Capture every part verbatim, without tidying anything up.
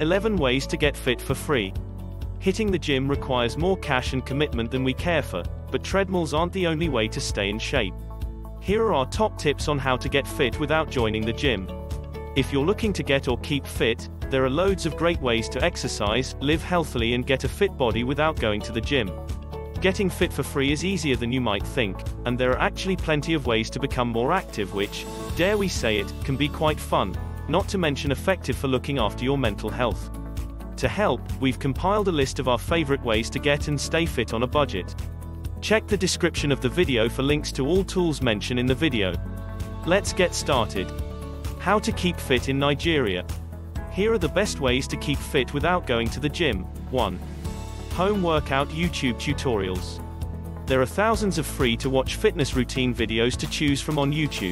eleven ways to get fit for free. Hitting the gym requires more cash and commitment than we care for, but treadmills aren't the only way to stay in shape. Here are our top tips on how to get fit without joining the gym. If you're looking to get or keep fit, there are loads of great ways to exercise, live healthily and get a fit body without going to the gym. Getting fit for free is easier than you might think, and there are actually plenty of ways to become more active which, dare we say it, can be quite fun, not to mention effective for looking after your mental health. To help, we've compiled a list of our favorite ways to get and stay fit on a budget. Check the description of the video for links to all tools mentioned in the video. Let's get started. How to keep fit in Nigeria. Here are the best ways to keep fit without going to the gym. one. Home workout YouTube tutorials. There are thousands of free-to-watch fitness routine videos to choose from on YouTube.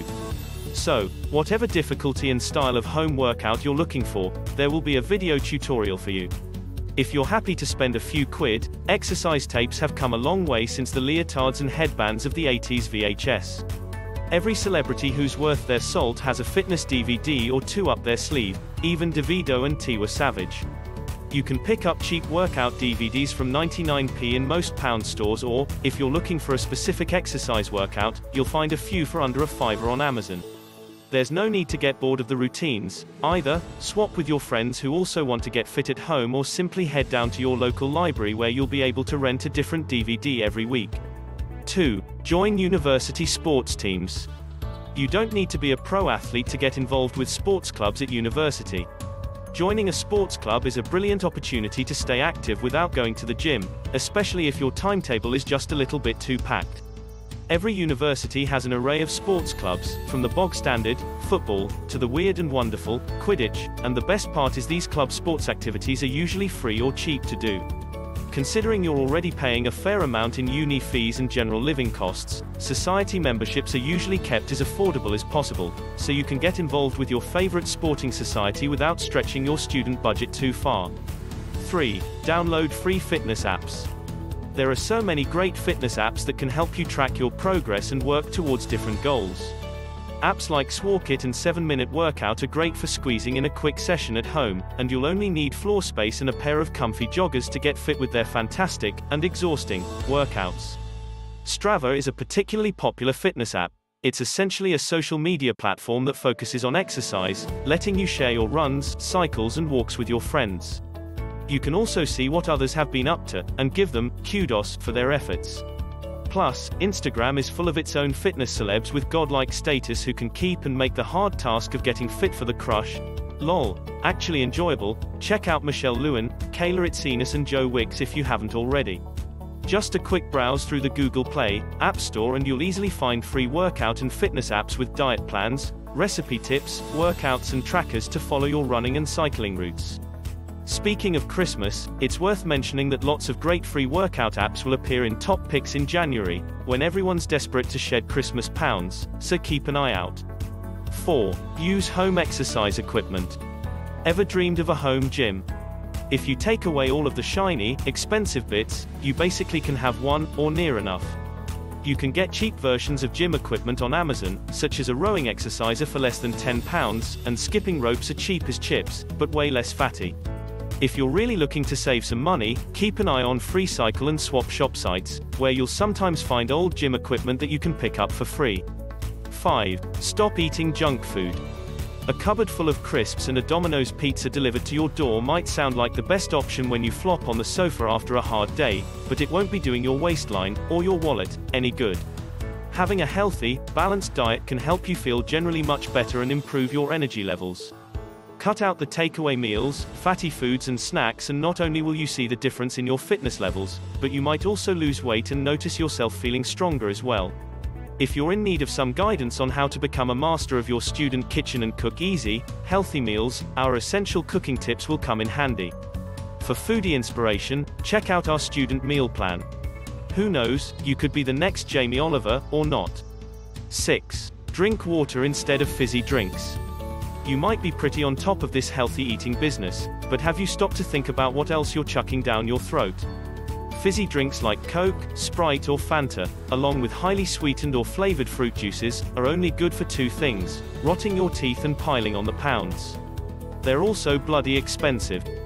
So, whatever difficulty and style of home workout you're looking for, there will be a video tutorial for you. If you're happy to spend a few quid, exercise tapes have come a long way since the leotards and headbands of the eighties V H S. Every celebrity who's worth their salt has a fitness D V D or two up their sleeve, even Davido and Tiwa Savage. You can pick up cheap workout D V Ds from ninety-nine p in most pound stores or, if you're looking for a specific exercise workout, you'll find a few for under a fiver on Amazon. There's no need to get bored of the routines, either. Swap with your friends who also want to get fit at home or simply head down to your local library where you'll be able to rent a different D V D every week. two. Join university sports teams. You don't need to be a pro athlete to get involved with sports clubs at university. Joining a sports club is a brilliant opportunity to stay active without going to the gym, especially if your timetable is just a little bit too packed. Every university has an array of sports clubs, from the bog standard, football, to the weird and wonderful, Quidditch, and the best part is these club sports activities are usually free or cheap to do. Considering you're already paying a fair amount in uni fees and general living costs, society memberships are usually kept as affordable as possible, so you can get involved with your favorite sporting society without stretching your student budget too far. three. Download free fitness apps. There are so many great fitness apps that can help you track your progress and work towards different goals. Apps like Swarkit and seven minute Workout are great for squeezing in a quick session at home, and you'll only need floor space and a pair of comfy joggers to get fit with their fantastic, and exhausting, workouts. Strava is a particularly popular fitness app. It's essentially a social media platform that focuses on exercise, letting you share your runs, cycles and walks with your friends. You can also see what others have been up to, and give them kudos for their efforts. Plus, Instagram is full of its own fitness celebs with godlike status who can keep and make the hard task of getting fit for the crush. Lol. Actually enjoyable. Check out Michelle Lewin, Kayla Itsinas and Joe Wicks if you haven't already. Just a quick browse through the Google Play App Store and you'll easily find free workout and fitness apps with diet plans, recipe tips, workouts and trackers to follow your running and cycling routes. Speaking of Christmas, it's worth mentioning that lots of great free workout apps will appear in top picks in January, when everyone's desperate to shed Christmas pounds, so keep an eye out. four. Use home exercise equipment. Ever dreamed of a home gym? If you take away all of the shiny, expensive bits, you basically can have one, or near enough. You can get cheap versions of gym equipment on Amazon, such as a rowing exerciser for less than ten pounds, and skipping ropes are cheap as chips, but way less fatty. If you're really looking to save some money, keep an eye on free cycle and swap shop sites, where you'll sometimes find old gym equipment that you can pick up for free. five. Stop eating junk food. A cupboard full of crisps and a Domino's pizza delivered to your door might sound like the best option when you flop on the sofa after a hard day, but it won't be doing your waistline, or your wallet, any good. Having a healthy, balanced diet can help you feel generally much better and improve your energy levels. Cut out the takeaway meals, fatty foods and snacks and not only will you see the difference in your fitness levels, but you might also lose weight and notice yourself feeling stronger as well. If you're in need of some guidance on how to become a master of your student kitchen and cook easy, healthy meals, our essential cooking tips will come in handy. For foodie inspiration, check out our student meal plan. Who knows, you could be the next Jamie Oliver, or not. six. Drink water instead of fizzy drinks. You might be pretty on top of this healthy eating business, but have you stopped to think about what else you're chucking down your throat? Fizzy drinks like Coke, Sprite or Fanta, along with highly sweetened or flavored fruit juices, are only good for two things: rotting your teeth and piling on the pounds. They're also bloody expensive.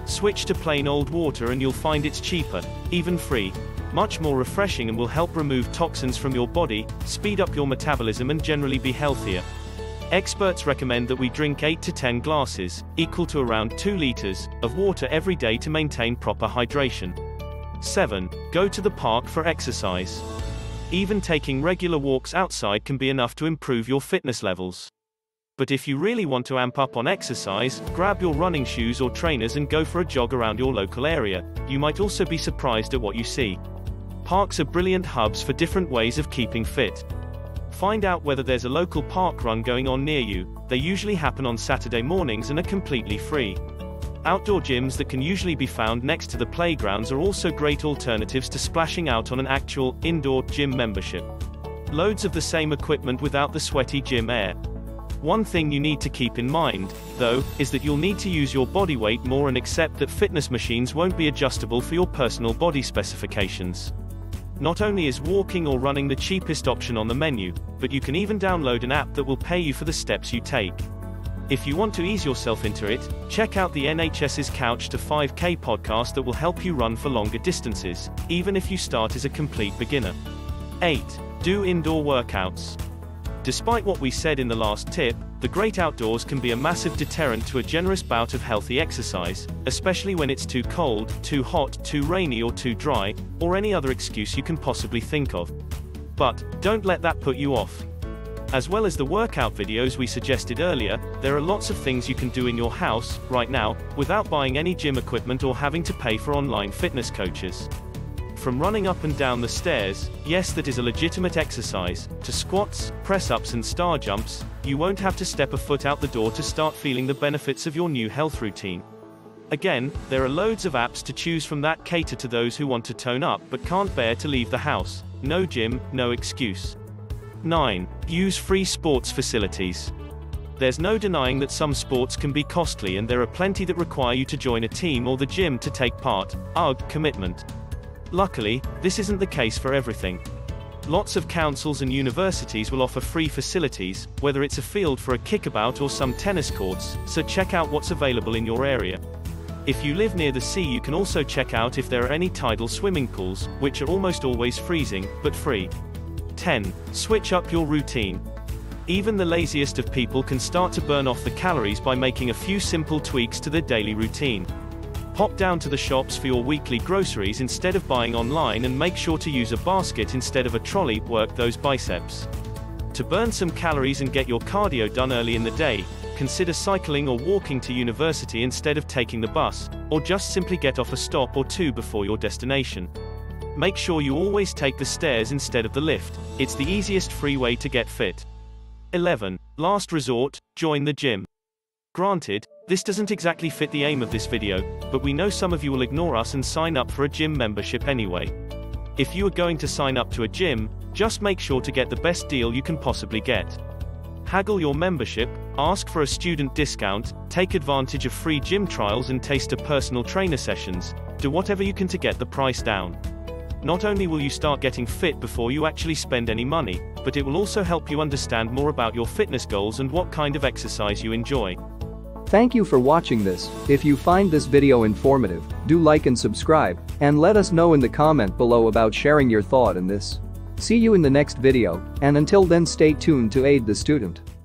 Switch to plain old water and you'll find it's cheaper, even free, much more refreshing, and will help remove toxins from your body, speed up your metabolism and generally be healthier. Experts recommend that we drink eight to ten glasses, equal to around two liters, of water every day to maintain proper hydration. seven. Go to the park for exercise. Even taking regular walks outside can be enough to improve your fitness levels. But if you really want to amp up on exercise, grab your running shoes or trainers and go for a jog around your local area. You might also be surprised at what you see. Parks are brilliant hubs for different ways of keeping fit. Find out whether there's a local park run going on near you. They usually happen on Saturday mornings and are completely free. Outdoor gyms that can usually be found next to the playgrounds are also great alternatives to splashing out on an actual, indoor, gym membership. Loads of the same equipment without the sweaty gym air. One thing you need to keep in mind, though, is that you'll need to use your body weight more and accept that fitness machines won't be adjustable for your personal body specifications. Not only is walking or running the cheapest option on the menu, but you can even download an app that will pay you for the steps you take. If you want to ease yourself into it, check out the NHS's Couch to five K podcast that will help you run for longer distances, even if you start as a complete beginner. eight. Do indoor workouts. Despite what we said in the last tip, the great outdoors can be a massive deterrent to a generous bout of healthy exercise, especially when it's too cold, too hot, too rainy or too dry, or any other excuse you can possibly think of. But, don't let that put you off. As well as the workout videos we suggested earlier, there are lots of things you can do in your house, right now, without buying any gym equipment or having to pay for online fitness coaches. From running up and down the stairs, yes, that is a legitimate exercise, to squats, press-ups and star jumps, you won't have to step a foot out the door to start feeling the benefits of your new health routine. Again, there are loads of apps to choose from that cater to those who want to tone up but can't bear to leave the house. No gym, no excuse. nine. Use free sports facilities. There's no denying that some sports can be costly, and there are plenty that require you to join a team or the gym to take part. Ugh, commitment. Luckily, this isn't the case for everything. Lots of councils and universities will offer free facilities, whether it's a field for a kickabout or some tennis courts, so check out what's available in your area. If you live near the sea, you can also check out if there are any tidal swimming pools, which are almost always freezing, but free. ten. Switch up your routine. Even the laziest of people can start to burn off the calories by making a few simple tweaks to their daily routine. Pop down to the shops for your weekly groceries instead of buying online, and make sure to use a basket instead of a trolley. Work those biceps. To burn some calories and get your cardio done early in the day, consider cycling or walking to university instead of taking the bus, or just simply get off a stop or two before your destination. Make sure you always take the stairs instead of the lift. It's the easiest free way to get fit. eleven. Last resort, join the gym. Granted, this doesn't exactly fit the aim of this video, but we know some of you will ignore us and sign up for a gym membership anyway. If you are going to sign up to a gym, just make sure to get the best deal you can possibly get. Haggle your membership, ask for a student discount, take advantage of free gym trials and taste of personal trainer sessions. Do whatever you can to get the price down. Not only will you start getting fit before you actually spend any money, but it will also help you understand more about your fitness goals and what kind of exercise you enjoy. Thank you for watching this. If you find this video informative, do like and subscribe, and let us know in the comment below about sharing your thought in this. See you in the next video, and until then stay tuned to Aid the Student.